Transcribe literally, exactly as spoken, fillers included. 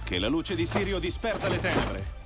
Che la luce di Sirio disperda le tenebre.